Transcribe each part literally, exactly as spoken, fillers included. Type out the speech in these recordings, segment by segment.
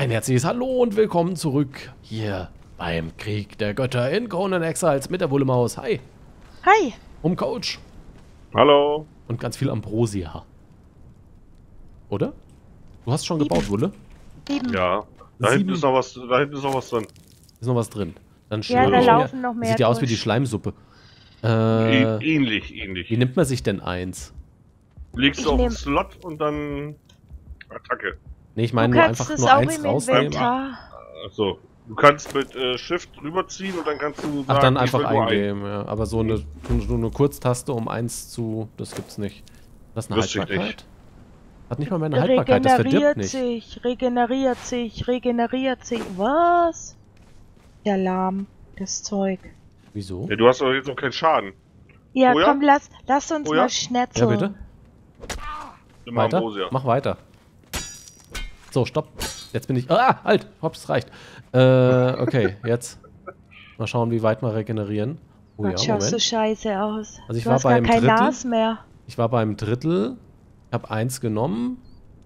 Ein herzliches Hallo und willkommen zurück hier beim Krieg der Götter in Conan Exiles mit der Wullemaus. Hi. Hi. Um Coach. Hallo. Und ganz viel Ambrosia. Oder? Du hast schon Sieben. gebaut, Wulle? Sieben. Ja. Da Sieben. hinten ist noch was, da hinten ist noch was drin. Ist noch was drin. Dann Ja, da mir- laufen noch mehr Sieht ja aus wie durch. die Schleimsuppe. Ä Äh, ähnlich, ähnlich. wie nimmt man sich denn eins? Legst Ich du auf den nehm- Slot und dann Attacke. Nee, ich Du meine nur kannst einfach es nur auch eins im rausnehmen. Inventar. Achso. Du kannst mit äh, Shift rüberziehen und dann kannst du sagen, Ach, dann ich einfach will nur ein. eingeben, ja. Aber so eine, so eine Kurztaste, um eins zu... Das gibt's nicht. Das ist eine Wüsste ich Haltbarkeit? nicht. Hat nicht mal mehr eine Haltbarkeit, das verdirbt Regeneriert nicht. sich, regeneriert sich, regeneriert sich. Was? Ja, lahm, das Zeug. Wieso? Ja, du hast doch jetzt noch keinen Schaden. Ja, Oh ja? komm, lass, lass uns Oh ja? mal schnetzeln. Ja, bitte? Nimm Weiter? Ambrosia. Mach weiter. So, stopp. Jetzt bin ich... Ah, halt! Hops, das reicht. Äh, okay, jetzt. Mal schauen, wie weit wir regenerieren. Oh Gott, ja, schaust du Moment. scheiße aus. Also ich du war hast gar beim kein Drittel. Nas mehr. Ich war beim Drittel. Ich habe eins genommen.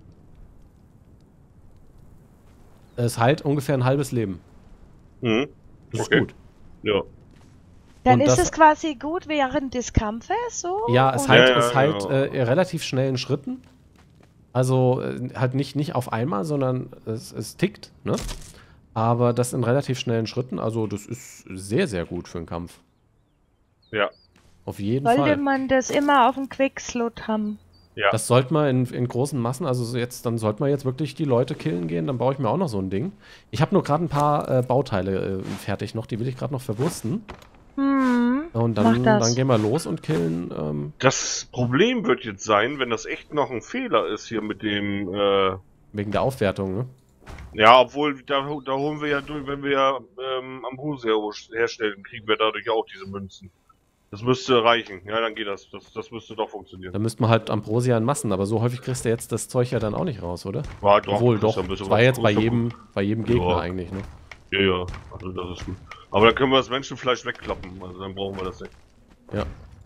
Es heilt ungefähr ein halbes Leben. Mhm. Das Okay. ist gut. Ja. Dann Und ist das- es quasi gut während des Kampfes, so? Ja, es Oder- heilt, Ja, ja, es heilt genau. äh, relativ schnellen Schritten. Also äh, halt nicht, nicht auf einmal, sondern es, es tickt, ne? Aber das in relativ schnellen Schritten. Also das ist sehr, sehr gut für den Kampf. Ja. Auf jeden Sollte Fall. man das immer auf dem Quickslot haben? Ja. Das sollte man in, in großen Massen, also so jetzt, dann sollte man jetzt wirklich die Leute killen gehen, dann baue ich mir auch noch so ein Ding. Ich habe nur gerade ein paar äh, Bauteile äh, fertig noch, die will ich gerade noch verwursten. Hm. Und Mach dann, das. dann gehen wir los und killen. Ähm, Das Problem wird jetzt sein, wenn das echt noch ein Fehler ist hier mit dem, äh, wegen der Aufwertung, ne? ja, obwohl, da, da holen wir ja durch, wenn wir ja ähm, Ambrosia herstellen, kriegen wir dadurch auch diese Münzen. Das müsste reichen. Ja, dann geht das. Das, das müsste doch funktionieren. Da müsste man halt Ambrosia in Massen, aber so häufig kriegst du jetzt das Zeug ja dann auch nicht raus, oder? War doch, Obwohl, das doch. ist ein bisschen Das war was- jetzt bei ist doch jedem, bei jedem Gegner Ja. eigentlich, ne? Ja, ja, also das ist gut. Aber dann können wir das Menschenfleisch wegklappen, also dann brauchen wir das nicht. Ja.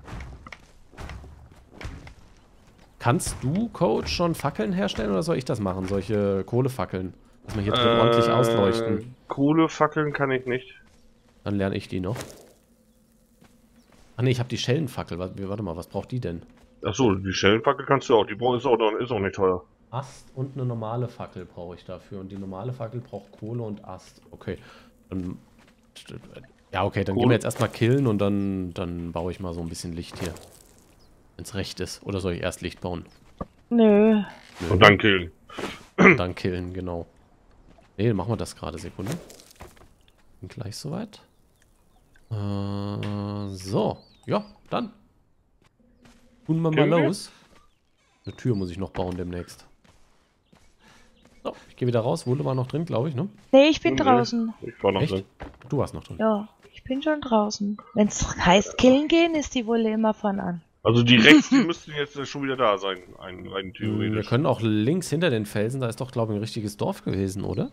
Kannst du, Coach, schon Fackeln herstellen oder soll ich das machen? Solche Kohlefackeln. Dass wir hier drin ordentlich ausleuchten. Kohlefackeln kann ich nicht. Dann lerne ich die noch. Ach ne, ich habe die Schellenfackel. Warte, warte mal, was braucht die denn? Achso, die Schellenfackel kannst du auch, die brauch- ist auch, noch- ist auch nicht teuer. Ast und eine normale Fackel brauche ich dafür. Und die normale Fackel braucht Kohle und Ast. Okay. Dann, ja, okay, dann gehen wir Kohle. jetzt erstmal killen und dann, dann baue ich mal so ein bisschen Licht hier. Wenn es recht ist. Oder soll ich erst Licht bauen? Nö. Nö, Und dann killen. und dann killen, genau. Ne, dann machen wir das gerade. Sekunde. Bin gleich soweit. Äh, so. Ja, dann. Tun wir mal Killen wir? los. Eine Tür muss ich noch bauen demnächst. So, ich gehe wieder raus. Wulle war noch drin, glaube ich, ne? Nee, ich bin Nee, draußen. Ich war noch Echt? drin. Du warst noch drin. Ja, ich bin schon draußen. Wenn's heißt killen gehen, ist die Wolle immer von an. Also die rechts, die müssten jetzt schon wieder da sein, ein, rein Wir theoretisch. können auch links hinter den Felsen, da ist doch, glaube ich, ein richtiges Dorf gewesen, oder?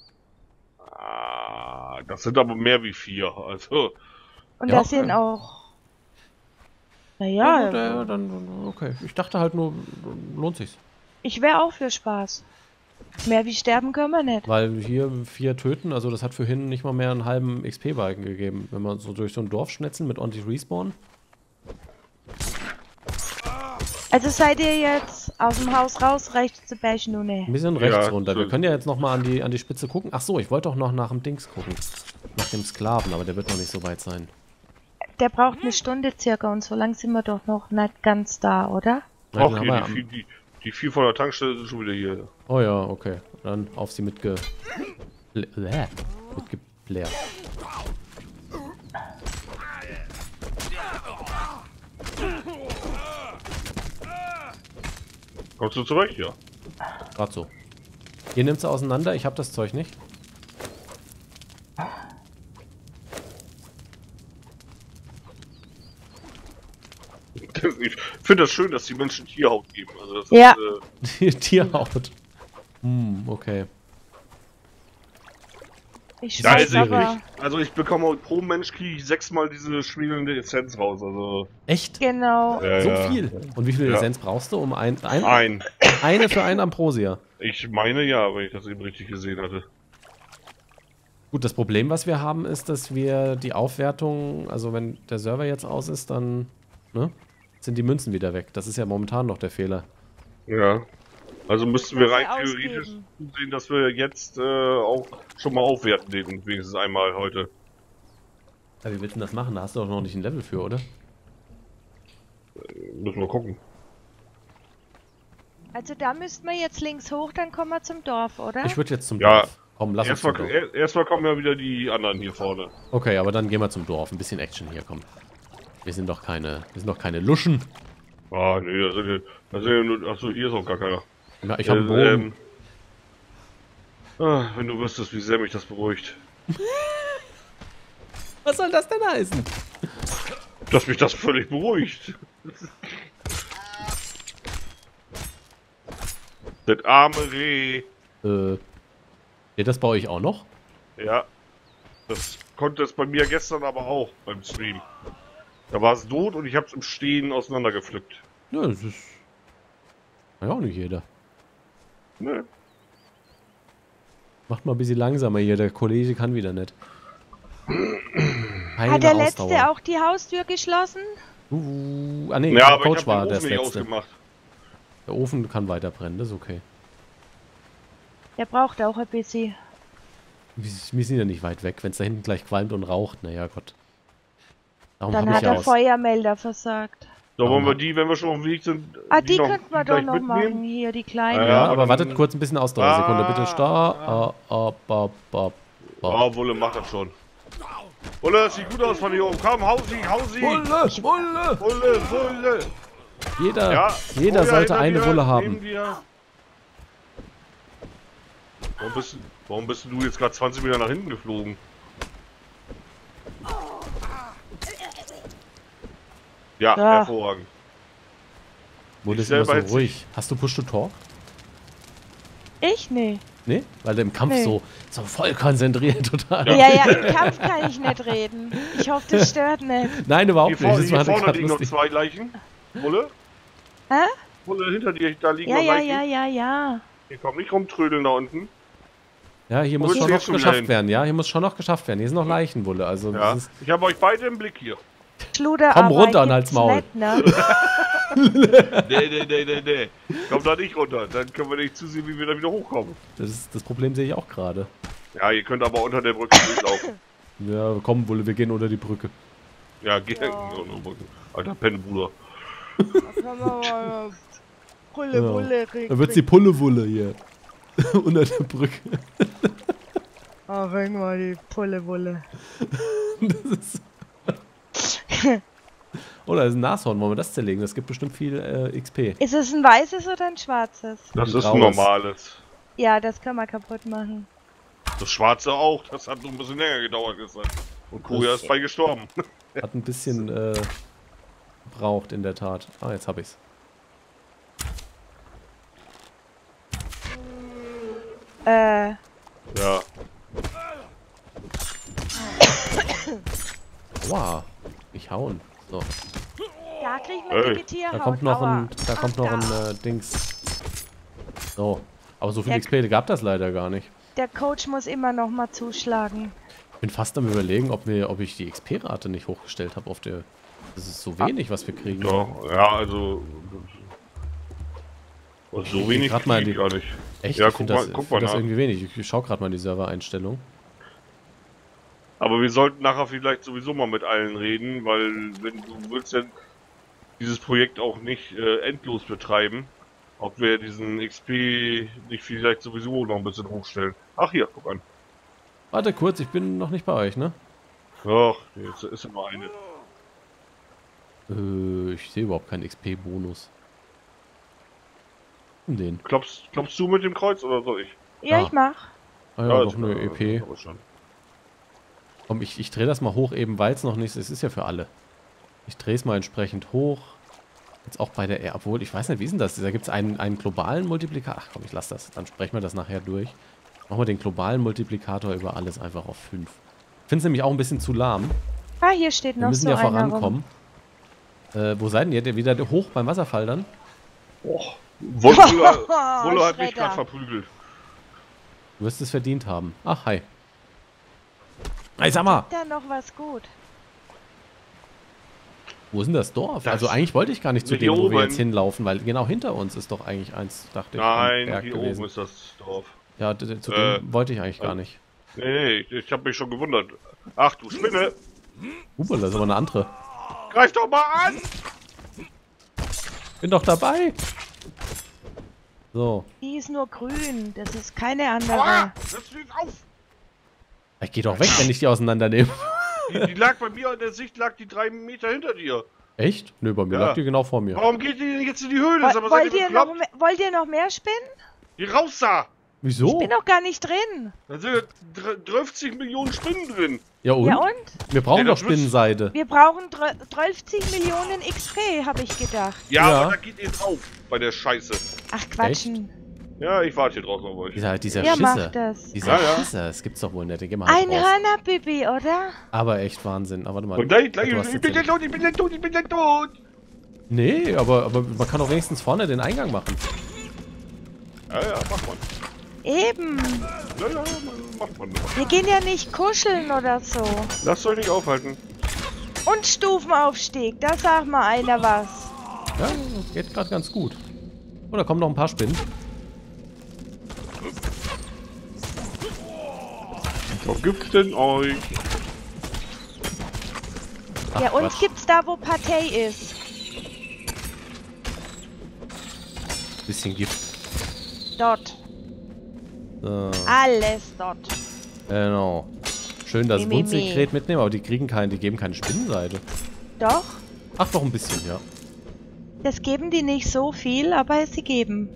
Ah, das sind aber mehr wie vier, also. Und Ja, das sind okay. auch. gut, Naja, ja, dann, okay. Ich dachte halt nur, lohnt sich's. ich wäre auch für Spaß. Mehr wie sterben können wir nicht. Weil hier vier töten, also das hat für hin nicht mal mehr einen halben X P-Balken gegeben. Wenn man so durch so ein Dorf schnetzeln mit ordentlich Respawn. Also seid ihr jetzt aus dem Haus raus, rechts zu Bächen und Ein ne? bisschen rechts Ja, runter. Wir so- können ja jetzt nochmal an die, an die Spitze gucken. Ach so, ich wollte doch noch nach dem Dings gucken. Nach dem Sklaven, aber der wird noch nicht so weit sein. Der braucht eine Stunde circa und so lang sind wir doch noch nicht ganz da, oder? Na, dann Auch haben hier, wir die, am- vier- die, die vier von der Tankstelle sind schon wieder hier. Oh ja, okay. Dann auf sie mitge... Blä- mitgeblärt. Kommst du zurecht? Ja. Gerade so. Ihr nehmt sie auseinander, ich habe das Zeug nicht. Ich finde das schön, dass die Menschen Tierhaut geben. Also das Ja. ist, äh, Tierhaut. Hm, okay. Ich Ja, weiß also, aber. ich, also ich bekomme pro Mensch kriege ich sechsmal diese schwindelnde Essenz raus. Also Echt? Genau. ja, So ja. viel? Und wie viel Ja. Essenz brauchst du, um ein... ein Ein. Eine für einen Ambrosia. Ich meine ja, wenn ich das eben richtig gesehen hatte. Gut, das Problem, was wir haben, ist, dass wir die Aufwertung, also wenn der Server jetzt aus ist, dann ne, sind die Münzen wieder weg. Das ist ja momentan noch der Fehler. Ja. Also müssten wir Was rein wir theoretisch ausgeben. sehen, dass wir jetzt äh, auch schon mal aufwerten den, wenigstens einmal heute. Ja, wie willst du denn das machen? Da hast du doch noch nicht ein Level für, oder? Müssen wir gucken. Also da müssten wir jetzt links hoch, dann kommen wir zum Dorf, oder? Ich würde jetzt zum Ja. Dorf. Komm, lass uns Erstmal zum Dorf. er- erstmal kommen ja wieder die anderen hier vorne. Okay, aber dann gehen wir zum Dorf. Ein bisschen Action hier, komm. Wir sind doch keine, wir sind doch keine Luschen. Ah, nee, da sind ja, da sind ja nur, achso, hier ist auch gar keiner. Ja, ich habe einen Äh, Bogen. ähm, ah, wenn du wüsstest, wie sehr mich das beruhigt. Was soll das denn heißen? Dass mich das völlig beruhigt. Das arme Reh. Äh, geht das bei euch auch noch? Ja. Das konnte es bei mir gestern aber auch beim Stream. Da war es tot und ich hab's im Stehen auseinandergepflückt. Ja, das ist... Ja, auch nicht jeder. Ne? Macht mal ein bisschen langsamer hier, der Kollege kann wieder nicht. Keine Hat der Ausdauer. Letzte auch die Haustür geschlossen? Uh, ah nee, Ja, der aber Coach ich war hab den das Ofen nicht Letzte. ausgemacht. Der Ofen kann weiter brennen, das ist okay. Der braucht auch ein bisschen. Wir, wir sind ja nicht weit weg, wenn es da hinten gleich qualmt und raucht, naja Gott. Darum Dann hab hat ich der aus. Feuermelder versagt. So, wollen wir Aha. die, wenn wir schon auf dem Weg sind, Ah, die, noch- könnten wir die doch gleich noch mitnehmen? machen. Hier, die kleinen. Ja, Ja, aber aber dann- wartet kurz ein bisschen Ausdauer. Sekunde, bitte. Ah. Stopp. Ah, ah, ba, ba, ba. Oh, Wulle macht das schon. Wulle, das sieht gut aus von hier oben. Komm, hau sie, hau sie! Wulle, Wulle. Wulle, Wulle! Jeder, Ja, jeder Feuer sollte hinter eine dir, Wulle neben haben. dir. Warum bist, warum bist du jetzt gerade zwanzig Meter nach hinten geflogen? Ja, Ja. hervorragend. Wulle Ich ist immer selber so hätte ruhig. Hast du Push to Talk? Ich? Nee. Nee? Weil der im Kampf Nee. so, so voll konzentriert total. Ja. ja, im Kampf kann ich nicht reden. Ich hoffe, das stört nicht. Nein, Hier, überhaupt nicht. vor, Das hier war vorne gerade liegen noch lustig. zwei Leichen. Wulle? Hä? Wulle, hinter dir, da liegen Ja, noch ja, Leichen. ja, ja, ja. Hier, komm, nicht rumtrödeln da unten. Ja, hier Wo muss willst schon du noch jetzt schon wieder geschafft hin? werden. Ja, hier muss schon noch geschafft werden. Hier sind noch Leichenwolle. Also Ja. das ist, Ich habe euch beide im Blick hier. Schluderarbeit Komm runter und gibt's halt's Maul. nicht, ne? Nee, nee, nee, nee, nee. Komm da nicht runter. Dann können wir nicht zusehen, wie wir da wieder hochkommen. das, ist, das Problem sehe ich auch gerade. Ja, ihr könnt aber unter der Brücke durchlaufen. Ja, komm, Wulle, wir gehen unter die Brücke. Ja, geh Ja. unter der Brücke. Alter Pennenbruder. Da können wir mal Pulle, Ja. Pulle Da wird's die Pulle-Wulle hier. Unter der Brücke. Ah, bring mal die Pulle, Wulle. Das ist... Oh, da ist ein Nashorn. Wollen wir das zerlegen? Das gibt bestimmt viel äh, X P. Ist es ein weißes oder ein schwarzes? Das Ein ist ein graues. normales. Ja, das können wir kaputt machen. Das schwarze auch. Das hat nur ein bisschen länger gedauert gestern. Und Koja Das- ist bei gestorben. Hat ein bisschen äh, braucht in der Tat. Ah, jetzt hab ich's. Äh, Ja. Wow. Ich hauen. So. da kriegen wir Hey. dicke Tierhaut. Da kommt noch Aua. ein, da kommt noch ein äh, Dings. So. Aber so viel Der- X P gab das leider gar nicht. Der Coach muss immer noch mal zuschlagen. Ich bin fast am überlegen, ob, mir, ob ich die X P-Rate nicht hochgestellt habe auf der... Das ist so wenig, was wir kriegen. Ja, ja, also. Und so Ich wenig grad mal krieg ich die- gar nicht. Echt? Ja, ich guck finde mal- das, guck find mal das nach. irgendwie wenig. Ich, ich schau gerade mal in die Server-Einstellung. Aber wir sollten nachher vielleicht sowieso mal mit allen reden, weil wenn du willst ja dieses Projekt auch nicht äh, endlos betreiben, ob wir diesen X P nicht vielleicht sowieso noch ein bisschen hochstellen. Ach hier, guck an. Warte kurz, ich bin noch nicht bei euch, ne? Ach, jetzt ist immer eine. Äh, ich sehe überhaupt keinen X P-Bonus. Den. Klopfst, klopfst du mit dem Kreuz oder soll ich? Ja, Ah. ich mach. Ah ja, ist doch eine klar, E P. aber schon. Komm, ich, ich drehe das mal hoch, eben weil es noch nicht ist. Es ist ja für alle. Ich drehe es mal entsprechend hoch. Jetzt auch bei der R, obwohl, ich weiß nicht, wie ist denn das? Da gibt es einen, einen globalen Multiplikator. Ach komm, ich lasse das. Dann sprechen wir das nachher durch. Machen wir den globalen Multiplikator über alles einfach auf fünf. Ich finde es nämlich auch ein bisschen zu lahm. Ah, hier steht Wir noch müssen so ja einer rum. vorankommen. Äh, wo seid denn ihr? Der wieder hoch beim Wasserfall dann? Och, Wollo Wollo hat mich Schredder. gerade verprügelt. Du wirst es verdient haben. Ach, hi. Hey, sag mal, Da noch was gut. wo ist denn das Dorf? Das- also eigentlich wollte ich gar nicht zu hier dem, wo wir oben. jetzt hinlaufen, weil genau hinter uns ist doch eigentlich eins, dachte ich. Nein, ein Berg hier gewesen. oben ist das Dorf. Ja, d- d- zu Äh, dem wollte ich eigentlich gar nicht. Nee, nee, ich habe mich schon gewundert. Ach du Spinne, Uwe, das ist aber eine andere. greif doch mal an! Bin doch dabei. So. Die ist nur grün. Das ist keine andere. Aua, setz dich auf! Ich geh doch weg, wenn ich die auseinandernehme. Die, die lag bei mir in der Sicht, lag die drei Meter hinter dir. Echt? Nö, bei mir Ja. lag die genau vor mir. Warum geht die denn jetzt in die Höhle? Woll- Sag mal, wollt, seid ihr ihr noch, bekloppt? mehr- wollt ihr noch mehr Spinnen? Geh raus da! Wieso? Ich bin doch gar nicht drin. Da sind ja dreißig Millionen Spinnen drin. Ja und? Ja und? Wir brauchen Ja, doch das müsst- Spinnenseide. Wir brauchen dreißig Millionen X P, habe ich gedacht. Ja, Ja. aber da geht ihr drauf bei der Scheiße. Ach Quatschen. Ja, ich warte hier draußen auf euch. Dieser, dieser Wer Schisser. macht das? Dieser Ja, ja. Schisser, das gibt's doch wohl nicht. Den gehen wir halt Ein raus. Hörnerbibi, oder? Aber echt Wahnsinn. Aber warte mal. Und gleich, gleich, Du hast ich jetzt bin den- gleich tot, ich bin gleich tot, ich bin gleich tot! Nee, aber, aber man kann doch wenigstens vorne den Eingang machen. Ja, ja, mach mal. Eben. Ja, ja, macht man. Wir gehen ja nicht kuscheln oder so. Lasst euch nicht aufhalten. Und Stufenaufstieg, da sagt mal einer was. Ja, geht gerade ganz gut. Oh, da kommen noch ein paar Spinnen. Vergiften euch. Ach, Ja, uns Quatsch. gibt's da, wo Partei ist. Bisschen Gift. Dort. So, Alles dort. genau. Schön das Mi, mi, Wundsekret mitnehmen, aber die kriegen keinen, die geben keine Spinnenseide. Doch. Ach, doch ein bisschen, ja. Das geben die nicht so viel, aber sie geben.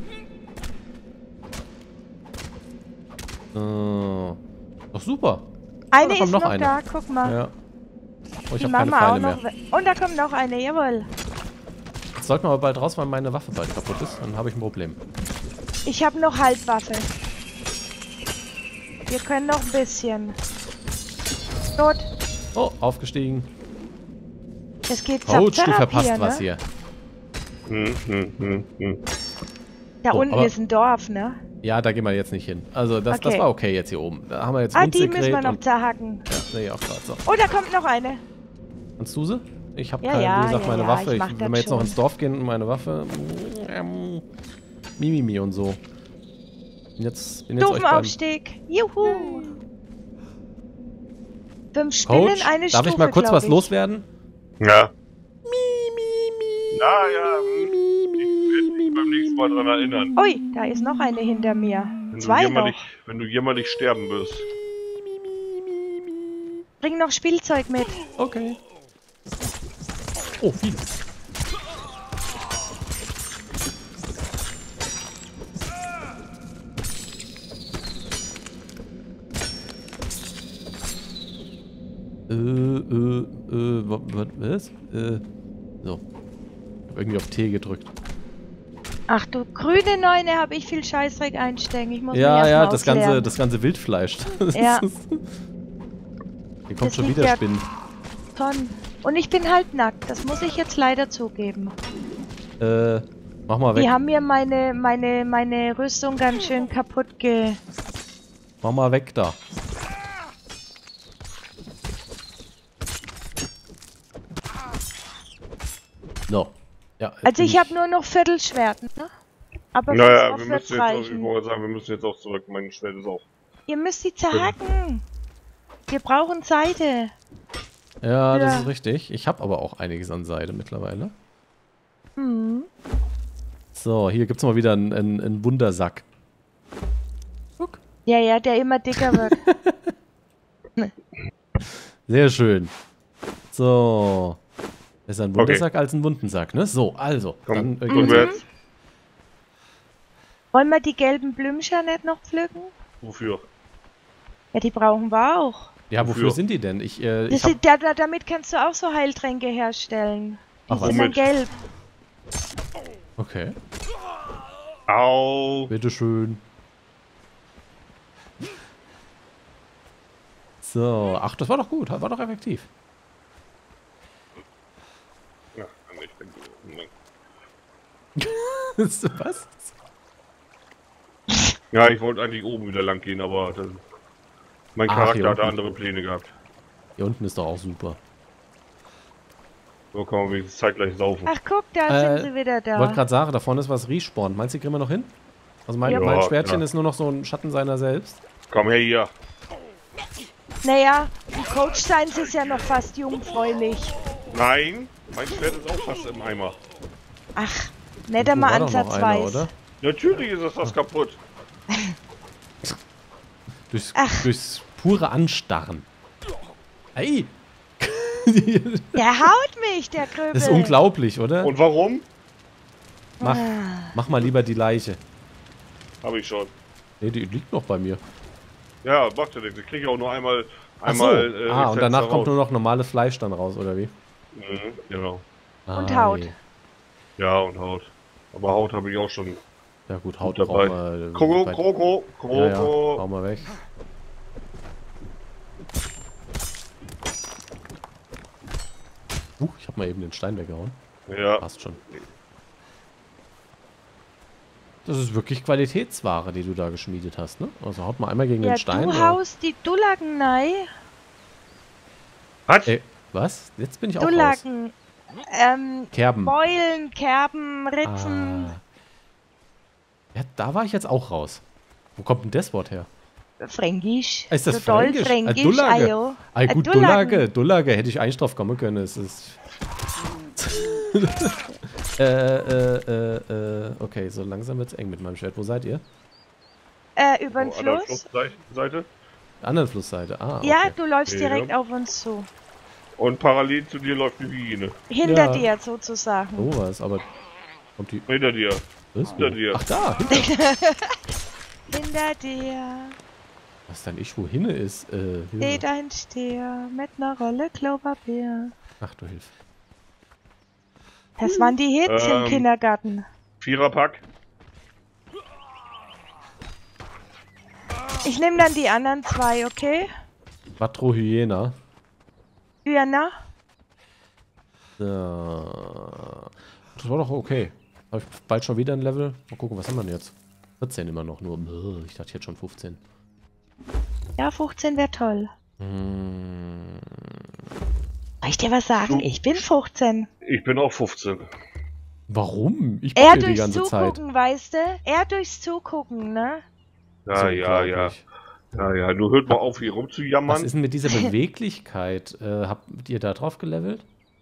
So. Doch super. Eine da kommt ist noch noch, eine. da, guck mal. Ja. Oh, ich Die habe machen keine wir auch Pfeile mehr. noch. we- Und da kommt noch eine, jawohl. Jetzt sollten wir aber bald raus, weil meine Waffe bald kaputt ist. Dann habe ich ein Problem. Ich habe noch Halbwaffe. Wir können noch ein bisschen. Tot. Oh, aufgestiegen. Es geht Coach, du Zapftherapie, verpasst ne? was hier. Hm, hm, hm, hm. Da Oh, unten aber- ist ein Dorf, ne? Ja, da gehen wir jetzt nicht hin. Also, das, das Okay. war okay jetzt hier oben. Da haben wir jetzt Ah, die Wundsekret müssen wir noch und... zerhacken. Ja, sehe ich auch gerade so. Oh, da kommt noch eine. Kannst du sie? Ich habe Ja, keine, ja, wie gesagt, ja, meine ja, Waffe. ich Ich, mach wenn das wir jetzt noch schon. ins Dorf gehen und meine Waffe... Ähm, Mimimi und so. Bin Jetzt, bin jetzt euch beim... Stufenaufstieg. Juhu. Fünf Spinnen, Coach, eine darf Stufe, ich mal kurz glaub was ich. loswerden? Ja. Ja, ja. hm. Ich werde mich beim nächsten Mal dran erinnern. Ui, da ist noch eine hinter mir. Wenn du, Zwei noch. jämmerlich, wenn du jämmerlich sterben wirst. Bring noch Spielzeug mit. Okay. Oh, viel. Äh, äh, äh, wa- wa- was? Äh, so. Ich hab irgendwie auf T gedrückt. Ach du grüne Neune, habe ich viel Scheißdreck einstecken. Ich muss mich Ja, erst ja, mal das ganze, aufklären. das ganze Wildfleisch. Das Ja. ist- Hier kommt Das schon liegt wieder ja- Spinnen. Tonnen. Und ich bin halt nackt, das muss ich jetzt leider zugeben. Äh, mach mal weg. Die haben mir meine, meine, meine Rüstung ganz schön kaputt ge... Mach mal weg da. So. Ja, jetzt Also bin ich habe nur noch Viertelschwert, ne? Aber Naja, fünf wir auf müssen wird's jetzt auch, ich reichen. wollte sagen, wir müssen jetzt auch zurück. Mein Schwert ist auch. Ihr müsst sie zerhacken. Wir brauchen Seide. Ja, das Ja. ist richtig. Ich habe aber auch einiges an Seide mittlerweile. Hm. So, hier gibt's mal wieder einen, einen, einen Wundersack. Guck. Ja, ja, der immer dicker wird. Sehr schön. So. Besser ein Wundersack als ein Wundensack, ne? So, also. Komm, dann, äh, komm geht's- jetzt. Wollen wir die gelben Blümchen nicht noch pflücken? Wofür? Ja, die brauchen wir auch. ja, wofür Wofür? sind die denn? Ich, äh, Das ich hab, sind, da, da, damit kannst du auch so Heiltränke herstellen. Die Ach, was? sind dann Womit? gelb. Okay, Au. bitteschön. So, ach, das war doch gut, war doch effektiv. Ja, ich bin gut. Was? Ja, ich wollte eigentlich oben wieder lang gehen, aber dann, mein Ach, Charakter hier hatte unten. andere Pläne gehabt. Hier unten ist doch auch super. So kann man wenigstens zeitgleich saufen. Ach guck, da Äh, sind sie wieder Ich wollte da. gerade sagen, da vorne ist was Respawn. Meinst du, die kriegen wir noch hin? Also mein, Ja. mein Ja, Schwertchen ja. ist nur noch so ein Schatten seiner selbst. Komm her hier. Naja, im Coach sein ist ja noch fast jungfräulich. Nein, mein Schwert ist auch fast im Eimer. Ach, nicht Irgendwo einmal war doch noch ansatzweise. einer, oder? Natürlich ist das fast kaputt. Durchs, Ach. durchs pure Anstarren. Ey! Der haut mich, der Kröbel. Das ist unglaublich, oder? Und warum? Mach, mach mal lieber die Leiche. Habe ich schon. Ne, die liegt noch bei mir. Ja, macht ja nichts. Ich kriege auch nur einmal. Ach so. einmal äh, Ah, und Lizenz danach da kommt raus. nur noch normales Fleisch dann raus, oder wie? Mhm, genau. Und Ah, Haut. je. Ja, und Haut. Aber Haut habe ich auch schon. Ja gut, Haut Gut dabei. brauchen wir. Kroko, bei- Kroko, Ja, ja, Kroko. hau mal weg. Uh, ich hab mal eben den Stein weggehauen. Ja. Passt schon. Das ist wirklich Qualitätsware, die du da geschmiedet hast, ne? Also haut mal einmal gegen Ja, den Stein. du oder- haust die Dullagen rein. Hat? Ey, was? Jetzt bin ich auch raus. Dullagen. Ähm, Kerben. Beulen, Kerben, Ritzen. Ah. Ja, da war ich jetzt auch raus. Wo kommt denn das Wort her? Fränkisch. Ist das so doll Fränkisch? Fränkisch, Ah, Dullage. ah, jo. Ah, Ah, gut, Dullagen. Dullage. Dullage hätte ich eigentlich drauf kommen können. Es ist. äh, äh, äh, äh, okay, so langsam wird's eng mit meinem Schwert. Wo seid ihr? Äh, über den Oh, an der Fluss. Flussseite. Anderen Flussseite. Ah, okay. Ja, du läufst Ja. direkt auf uns zu. Und parallel zu dir läuft die Hyäne. Hinter Ja. dir sozusagen. Oh, was? Aber kommt die. Hinter dir. Was? Hinter dir. Ach, da. Hinter. Hinter dir. Was dann ich wohin ist? Äh, Hilfe. Steht ein Stier mit ner Rolle Klopapier. Ach du Hilfe. Das waren die Hits im Ähm. Kindergarten. Viererpack. Ich nehme dann die anderen zwei, okay? Quattro Hyena. Hühner. Ja. Das war doch okay. Habe ich bald schon wieder ein Level? Mal gucken, was haben wir denn jetzt? vierzehn immer noch nur. Bäh, ich dachte jetzt schon fünfzehn. Ja, fünfzehn wäre toll. Hm. Soll ich dir was sagen? Du- Ich bin fünfzehn. Ich bin auch fünfzehn. Warum? Ich Er gucke die durchs ganze Zeit. Zugucken, weißt du? Er durchs Zugucken, ne? Ja, So ja, ja. unglaublich. Ja, ja. Nur hört mal auf, hier Was rumzujammern. ist denn mit dieser Beweglichkeit? Äh, habt ihr da drauf gelevelt?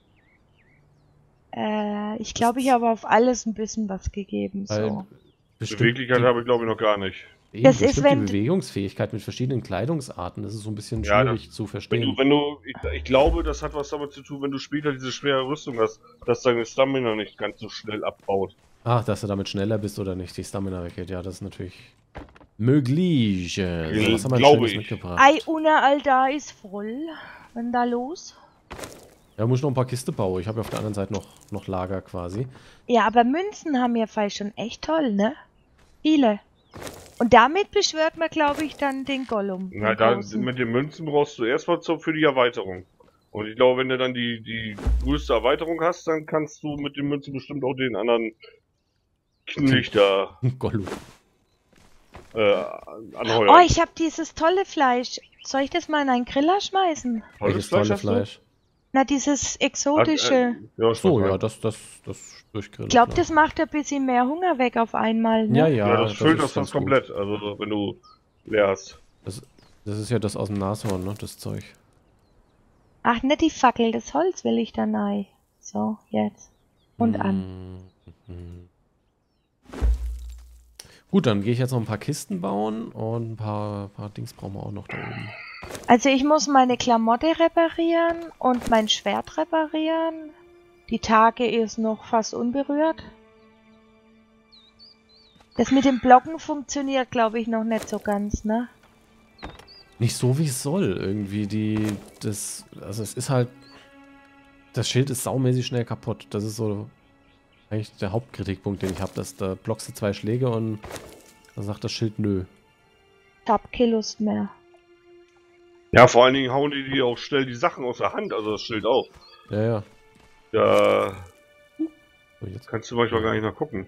Äh, ich glaube, ich habe auf alles ein bisschen was gegeben. Weil So. bestimmt Beweglichkeit die, habe ich, glaube ich, noch gar nicht. eben, Das ist, bestimmt wenn- die Bewegungsfähigkeit mit verschiedenen Kleidungsarten. Das ist so ein bisschen Ja, schwierig zu Wenn verstehen. du, wenn du, ich, ich glaube, das hat was damit zu tun, wenn du später diese schwere Rüstung hast, dass deine Stamina nicht ganz so schnell abbaut. Ach, dass du damit schneller bist oder nicht, die Stamina weggeht. Ja, das ist natürlich möglich. Äh, So, was haben wir denn Glaube Schönes ich. mitgebracht? Ei, una Alda ist voll. Wenn da los? Ja, muss ich noch ein paar Kiste bauen. Ich habe ja auf der anderen Seite noch, noch Lager quasi. Ja, aber Münzen haben ja vielleicht schon echt toll, ne? Viele. Und damit beschwört man, glaube ich, dann den Gollum. Na, den da, großen. mit den Münzen brauchst du erstmal so für die Erweiterung. Und ich glaube, wenn du dann die, die größte Erweiterung hast, dann kannst du mit den Münzen bestimmt auch den anderen Knilch da Gollum. äh, anheuern. Oh, ich habe dieses tolle Fleisch. Soll ich das mal in einen Griller schmeißen? Welches tolle hast du? Fleisch. Na, dieses exotische. Äh, äh, ja, So, schon ja, klar. das, das, das durchgrillen. Ich glaube, das macht ein bisschen mehr Hunger weg auf einmal, ne? Ja, ja. Ja, das füllt ist das ganz fast komplett. Also, wenn du leer hast. Gut. Das, das ist ja das aus dem Nashorn, ne? Das Zeug. Ach, nicht die Fackel, das Holz will ich da rein. So, jetzt. Und an. Mhm. Gut, dann gehe ich jetzt noch ein paar Kisten bauen und ein paar, paar Dings brauchen wir auch noch da oben. Also ich muss meine Klamotte reparieren und mein Schwert reparieren. Die Tage ist noch fast unberührt. Das mit dem Blocken funktioniert, glaube ich, noch nicht so ganz, ne? Nicht so, wie es soll. Irgendwie die, das, also es ist halt, das Schild ist saumäßig schnell kaputt. Das ist so eigentlich der Hauptkritikpunkt, den ich habe, dass da blockst du zwei Schläge und dann sagt das Schild nö. Ich hab keine Lust mehr. Ja, vor allen Dingen hauen die dir auch schnell die Sachen aus der Hand, also das Schild auch. Ja, ja. Ja, So, jetzt. Kannst du manchmal gar nicht nachgucken.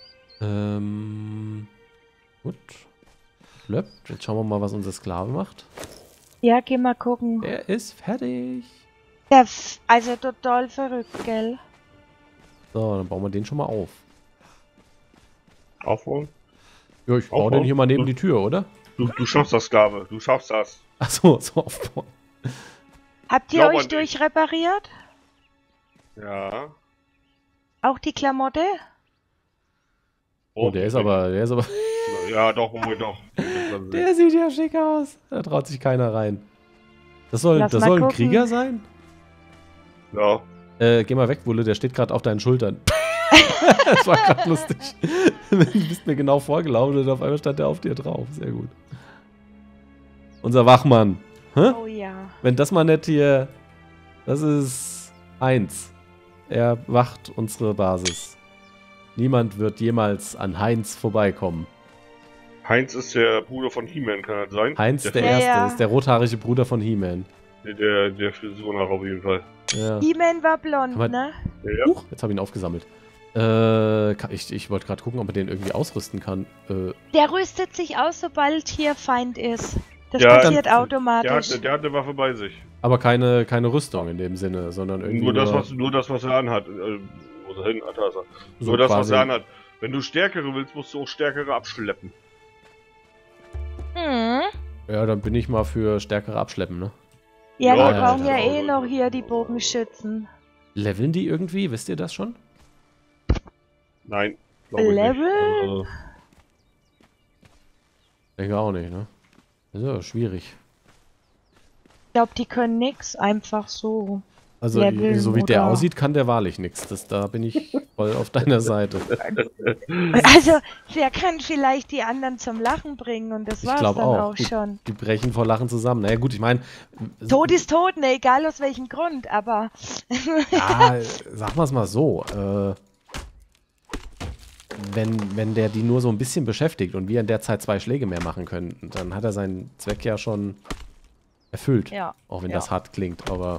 Ähm. Gut. Löppt. Jetzt schauen wir mal, was unser Sklave macht. Ja, geh mal gucken. Er ist fertig. Der F also total verrückt, gell? So, dann bauen wir den schon mal auf. Aufbauen? Ja, ich baue den hier mal neben die Tür, oder? Du, du schaffst das, Sklave. Du schaffst das. Achso, so aufbauen. Habt ihr Glaub euch an dich. durchrepariert? Ja. Auch die Klamotte? Oh, der ist aber, der ist aber... Ja, doch, oh, doch. Der sieht ja schick aus. Da traut sich keiner rein. Das soll, Lass das mal soll ein gucken. Krieger sein? Ja. Äh, geh mal weg, Wulle, der steht gerade auf deinen Schultern. Das war gerade lustig. Du bist mir genau vorgelaufen und auf einmal stand der auf dir drauf. Sehr gut. Unser Wachmann. Hä? Oh ja. Wenn das mal nicht hier... Das ist Heinz. Er wacht unsere Basis. Niemand wird jemals an Heinz vorbeikommen. Heinz ist der Bruder von He-Man, kann das sein? Heinz, der, der, Ja, Erste, ja. ist der rothaarige Bruder von He-Man. der, der Frisur nach auf jeden Fall. Ja. He-Man war blond, Kann man- ne? Ja. Huch, jetzt habe ich ihn aufgesammelt. Äh, kann- ich ich wollte gerade gucken, ob man den irgendwie ausrüsten kann. Äh, Der rüstet sich aus, sobald hier Feind ist. Das Ja, passiert dann- Der automatisch. hat, der hat eine Waffe bei sich. aber keine, keine Rüstung in dem Sinne, sondern irgendwie Nur das, was, nur das, was er anhat. Äh, wo ist er hin? Ah, da ist er. so Nur das, was quasi- er anhat. Wenn du stärkere willst, musst du auch stärkere abschleppen. Hm. Ja, dann bin ich mal für stärkere Abschleppen, ne? Ja, Ja, wir ja, brauchen ja, ja ja. eh noch hier die Bogenschützen. Leveln die irgendwie? Wisst ihr das schon? Nein. glaub ich Level? Nicht. Also, Denke auch nicht, ne? Das ist ja schwierig. Ich glaube, die können nix, einfach so. Also, Leveln so wie der oder- aussieht, kann der wahrlich nichts. Das, da bin ich voll auf deiner Seite. Also, der kann vielleicht die anderen zum Lachen bringen und das Ich war's glaub dann auch. auch, Die- schon. Die brechen vor Lachen zusammen. Naja, gut, ich meine. Tod ist tot, ne, egal aus welchem Grund, aber Ja, sag mal's mal so. Äh, wenn, wenn der die nur so ein bisschen beschäftigt und wir in der Zeit zwei Schläge mehr machen können, dann hat er seinen Zweck ja schon erfüllt. ja. Auch wenn ja. das hart klingt, aber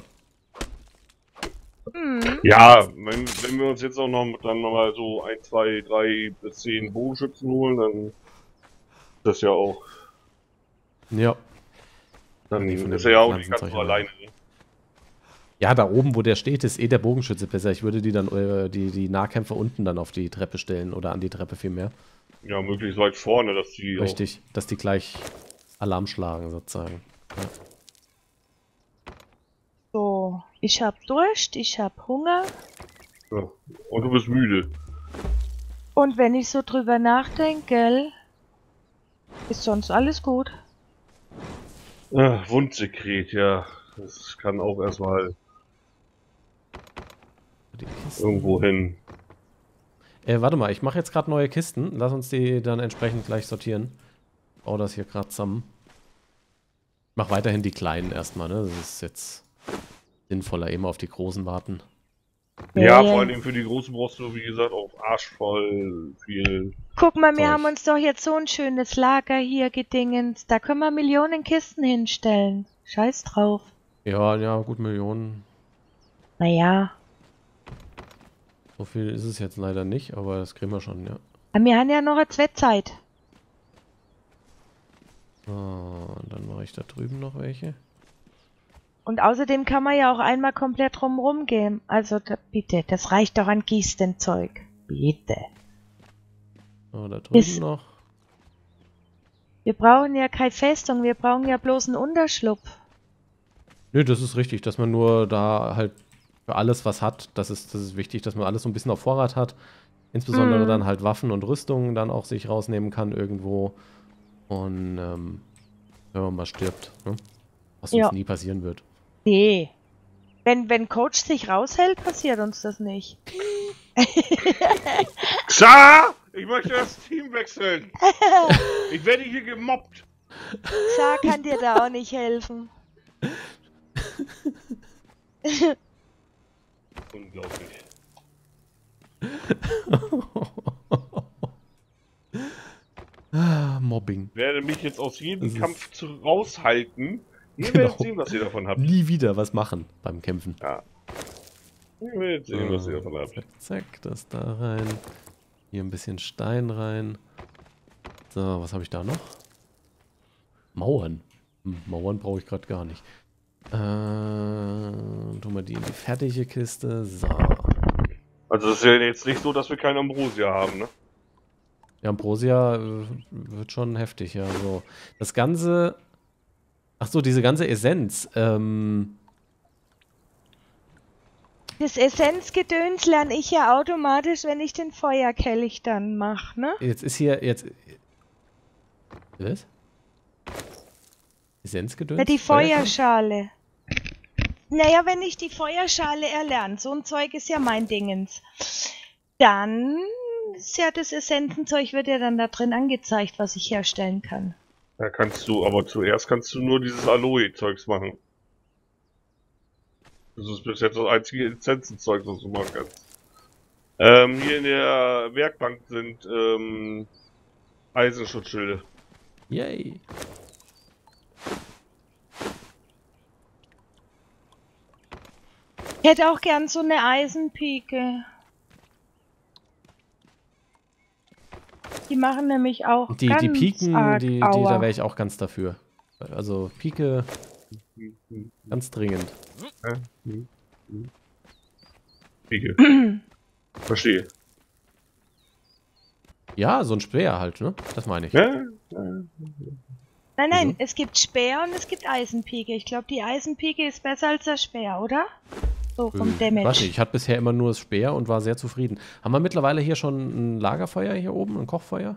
Hm. ja, wenn, wenn wir uns jetzt auch noch dann nochmal so ein, zwei, drei bis zehn Bogenschützen holen, dann ist das ja auch. ja. Dann Die von ist den er ja auch nicht Pflanzenzeug ganz so allein. alleine. Ne? Ja, da oben, wo der steht, ist eh der Bogenschütze besser. Ich würde die dann, äh, die, die Nahkämpfer unten dann auf die Treppe stellen oder an die Treppe vielmehr. Ja, möglichst weit vorne, dass die. Richtig, dass die gleich Alarm schlagen, sozusagen. Ja. So, ich hab Durst, ich hab Hunger Auch, ja. Und du bist müde. und wenn ich so drüber nachdenke, gell, ist sonst alles gut. Ah, Wundsekret, ja. Das kann auch erstmal Die Kisten. irgendwo hin. Äh, warte mal, ich mache jetzt gerade neue Kisten. Lass uns die dann entsprechend gleich sortieren. Ich baue das hier gerade zusammen. Ich mache weiterhin die kleinen erstmal, ne? Das ist jetzt sinnvoller, immer auf die großen warten. Ja, Ja. vor allem für die großen brauchst du, wie gesagt, auch arschvoll viel. Guck mal, wir Zeug. haben uns doch jetzt so ein schönes Lager hier gedingens. Da können wir Millionen Kisten hinstellen. Scheiß drauf. Ja, ja, gut, Millionen. Naja, So viel ist es jetzt leider nicht, aber das kriegen wir schon, ja. aber wir haben ja noch eine Wettzeit. So, und dann mache ich da drüben noch welche. Und außerdem kann man ja auch einmal komplett drumrum gehen. Also da, bitte, das reicht doch an Gießenzeug. Bitte. So, da drüben Ist- noch. Wir brauchen ja keine Festung, wir brauchen ja bloß einen Unterschlupf. Nö, das ist richtig, dass man nur da halt für alles was hat. Das ist, das ist wichtig, dass man alles so ein bisschen auf Vorrat hat. Insbesondere Mhm. dann halt Waffen und Rüstungen dann auch sich rausnehmen kann irgendwo. Und ähm, wenn man mal stirbt, ne? Was uns Ja. nie passieren wird. Nee. Wenn, wenn Coach sich raushält, passiert uns das nicht. Xa! Ich möchte das Team wechseln! Ich werde hier gemobbt! Sa kann dir da auch nicht helfen. Unglaublich. Ah, Mobbing. Ich werde mich jetzt aus jedem Das ist- Kampf zu raushalten. Ihr Genau. werdet sehen, was ihr davon habt. Nie wieder was machen beim Kämpfen. Ja. Ich will jetzt sehen, was ihr davon habt. Zack, zack, das da rein. Hier ein bisschen Stein rein. So, was habe ich da noch? Mauern. Hm, Mauern brauche ich gerade gar nicht. Äh, tun wir die in die fertige Kiste. So. Also es ist ja jetzt nicht so, dass wir kein Ambrosia haben, ne? Ja, Ambrosia äh, wird schon heftig, ja. So. Das Ganze. Ach so, diese ganze Essenz. Ähm. Das Essenzgedöns lerne ich ja automatisch, wenn ich den Feuerkelch dann mache, ne? Jetzt ist hier. Jetzt. Was? Essenzgedöns? Ja, die Feuerkelch? Feuerschale. Naja, wenn ich die Feuerschale erlerne, so ein Zeug ist ja mein Dingens. Dann ist ja das Essenzenzeug, wird ja dann da drin angezeigt, was ich herstellen kann. Ja, kannst du, aber zuerst kannst du nur dieses Aloe-Zeugs machen. Das ist bis jetzt das einzige Essenzenzeug, was du machen kannst. Ähm, hier in der Werkbank sind, ähm, Eisenschutzschilde. Yay. Ich hätte auch gern so eine Eisenpike. Die machen nämlich auch Die, ganz die Piken, arg die, die, Aua. da wäre ich auch ganz dafür. Also Pike, ganz dringend. Pike. Verstehe. Ja, so ein Speer halt, ne? Das meine ich. Ja? Nein, nein, Wieso? es gibt Speer und es gibt Eisenpike. Ich glaube, die Eisenpike ist besser als der Speer, oder? So vom Äh, Damage. Weiß nicht, ich hatte bisher immer nur das Speer und war sehr zufrieden. Haben wir mittlerweile hier schon ein Lagerfeuer hier oben, ein Kochfeuer?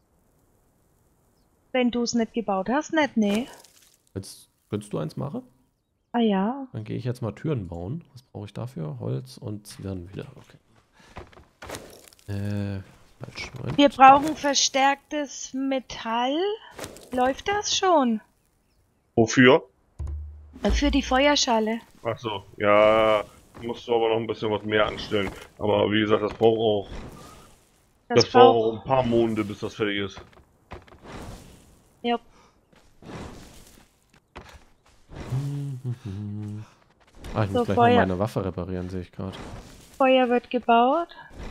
Wenn du es nicht gebaut hast, nicht, nee. Jetzt könntest du eins machen? Ah ja. Dann gehe ich jetzt mal Türen bauen. Was brauche ich dafür? Holz und Zwirn wieder. Okay. Äh, falsch. Moment. Wir brauchen verstärktes Metall. Läuft das schon? Wofür? Äh, Für die Feuerschale. Ach so, ja, musst du aber noch ein bisschen was mehr anstellen. Aber wie gesagt, das braucht auch, das, Das, braucht braucht. auch ein paar Monate, bis das fertig ist. Ja. Ah, ich muss So, gleich Feuer. mal meine Waffe reparieren, sehe ich gerade. Feuer wird gebaut.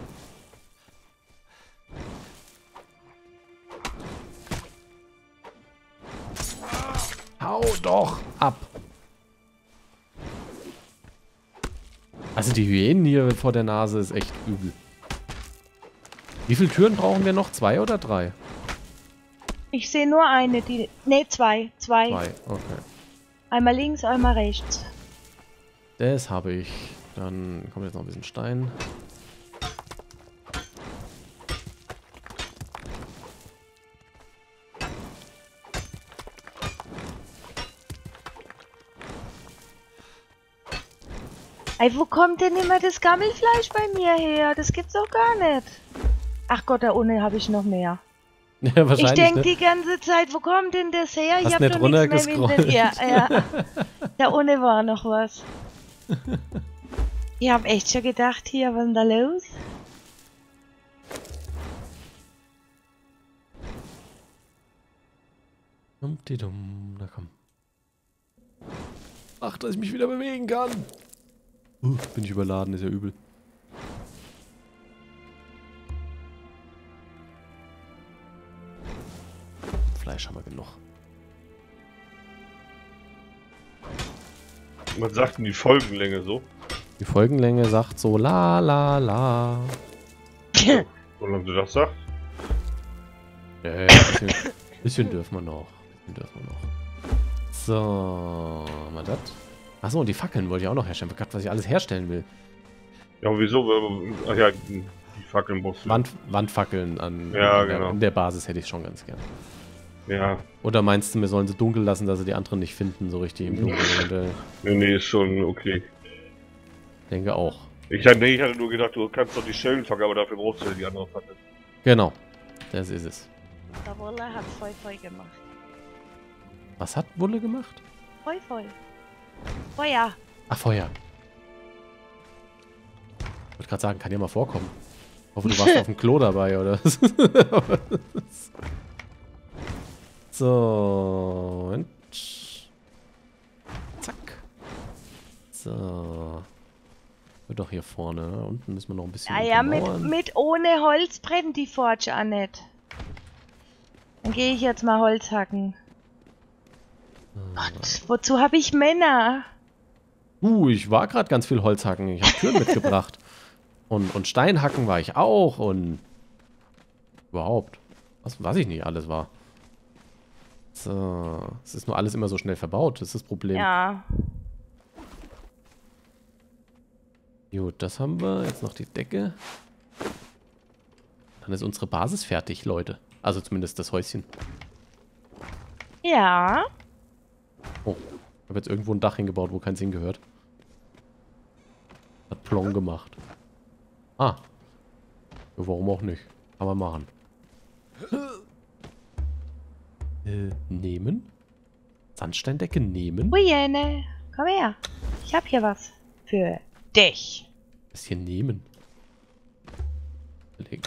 Hau doch ab! Also die Hyänen hier vor der Nase ist echt übel. Wie viele Türen brauchen wir noch? Zwei oder drei? Ich sehe nur eine, die. Ne, zwei. Zwei. Zwei, okay. Einmal links, einmal rechts. Das habe ich. Dann kommt jetzt noch ein bisschen Stein. Ey, wo kommt denn immer das Gammelfleisch bei mir her? Das gibt's doch gar nicht. Ach Gott, da unten habe ich noch mehr. Ja, Ich wahrscheinlich, denke ne? die ganze Zeit, wo kommt denn das her? Ich Hast habe nicht doch nichts mehr im runtergescrollt. Inventar. Ja, ja. Da unten war noch was. Ich habe echt schon gedacht, hier, was ist denn da los? Dumm, na komm. Ach, dass ich mich wieder bewegen kann. Uh, bin ich überladen, ist ja übel. Fleisch haben wir genug. Was sagt denn die Folgenlänge so? Die Folgenlänge sagt so la la la. Solange du das sagst? Ja, ja, ein bisschen, bisschen dürfen wir noch. Bisschen dürfen wir noch. So, mal das. Achso, und die Fackeln wollte ich auch noch herstellen. Ich weiß, was ich alles herstellen will. Ja, aber wieso? Ach ja, die Fackeln brauchst du. Wand, Wandfackeln an, Ja, an der, genau. in der Basis hätte ich schon ganz gern. Ja, Oder meinst du, wir sollen sie dunkel lassen, dass sie die anderen nicht finden, so richtig im Dunkeln? Und, äh, nee, nee, ist schon okay. denke auch. Ich hatte, nee, ich hatte nur gedacht, du kannst doch die Schellenfackel, aber dafür brauchst du ja die andere Fackel. Genau, das ist es. Der Wolle hat voll voll gemacht. Was hat Wulle gemacht? Voll voll. Feuer. Ach, Feuer. Ich wollte gerade sagen, kann ja mal vorkommen. Ich hoffe, du warst auf dem Klo dabei, oder? So, und zack. So. wird doch hier vorne. Ne? Unten müssen wir noch ein bisschen. Naja, mit, mit ohne Holz brennt die Forge auch nicht. Dann gehe ich jetzt mal Holz hacken. Ah. Gott, wozu habe ich Männer? Uh, ich war gerade ganz viel Holz hacken. Ich habe Türen mitgebracht. Und, und Steinhacken war ich auch. Und überhaupt. Was weiß ich nicht alles war. So. Es ist nur alles immer so schnell verbaut. Das ist das Problem. Ja. Gut, das haben wir. Jetzt noch die Decke. Dann ist unsere Basis fertig, Leute. Also zumindest das Häuschen. Ja. Oh, ich habe jetzt irgendwo ein Dach hingebaut, wo kein Sinn gehört. Hat Plong gemacht. Ah. Ja, warum auch nicht? Kann man machen. Äh, nehmen? Sandsteindecke nehmen? Ujene, komm her. Ich hab hier was für dich. Was hier nehmen? Legen.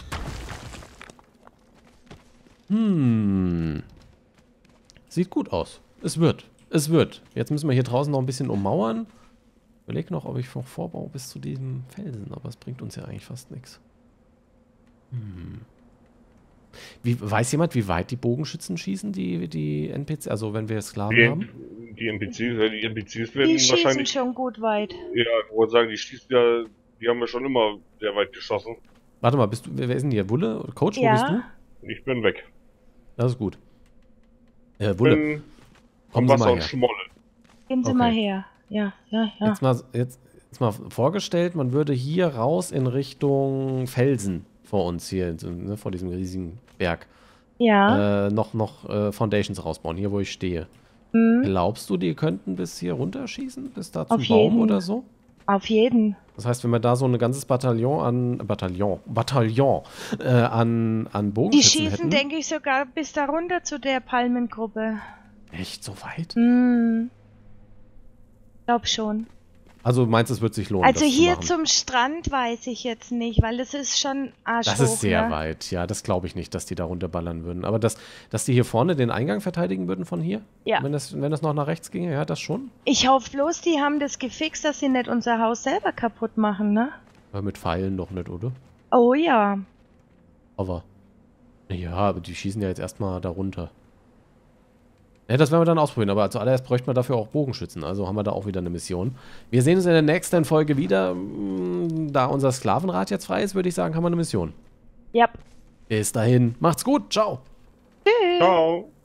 Hm. Sieht gut aus. Es wird. Es wird. Jetzt müssen wir hier draußen noch ein bisschen ummauern. Ich überlege noch, ob ich noch vorbaue bis zu diesem Felsen, aber es bringt uns ja eigentlich fast nichts. Hm. Wie, weiß jemand, wie weit die Bogenschützen schießen, die, die N P C, also wenn wir Sklaven Die, haben? die N P Cs, ja, die N P Cs werden Die schießen wahrscheinlich. schon gut weit. Ja, ich wollte sagen, die schießen ja, die haben ja schon immer sehr weit geschossen. Warte mal, bist du, wer, wer ist denn hier? Wulle? Coach, wo Ja. bist du? Ich bin weg. Das ist gut. Äh, Ich Wulle, bin kommen am Sie Wasser mal und her. Schmolle. Gehen Sie Okay. mal her. Ja, ja, ja. Jetzt mal, jetzt, jetzt mal vorgestellt, man würde hier raus in Richtung Felsen vor uns hier, so, ne, vor diesem riesigen Berg, Ja. äh, noch, noch äh, Foundations rausbauen, hier wo ich stehe. Hm, Glaubst du, die könnten bis hier runterschießen? Bis da zum Auf Baum jeden. oder so? auf jeden. Das heißt, wenn wir da so ein ganzes Bataillon an, Bataillon, Bataillon, äh, an, an Die Bogenschützen schießen, hätten. denke ich, sogar bis da runter zu der Palmengruppe. Echt so weit? Hm. Glaub schon. Also meinst du, es wird sich lohnen, Also das zu hier machen? zum Strand weiß ich jetzt nicht, weil das ist schon arschhoch. Das ist sehr ne? weit, ja, das glaube ich nicht, dass die da runterballern würden. Aber das, dass die hier vorne den Eingang verteidigen würden von hier? Ja. Wenn das, wenn das noch nach rechts ginge, ja, das schon. Ich hoffe bloß, die haben das gefixt, dass sie nicht unser Haus selber kaputt machen, ne? Aber mit Pfeilen noch nicht, oder? Oh ja. Aber. Ja, aber die schießen ja jetzt erstmal da runter. Ja, das werden wir dann ausprobieren, aber zuallererst bräuchten wir dafür auch Bogenschützen, also haben wir da auch wieder eine Mission. Wir sehen uns in der nächsten Folge wieder. Da unser Sklavenrat jetzt frei ist, würde ich sagen, haben wir eine Mission. Ja. Bis dahin, macht's gut, ciao! Tschüss. Ciao.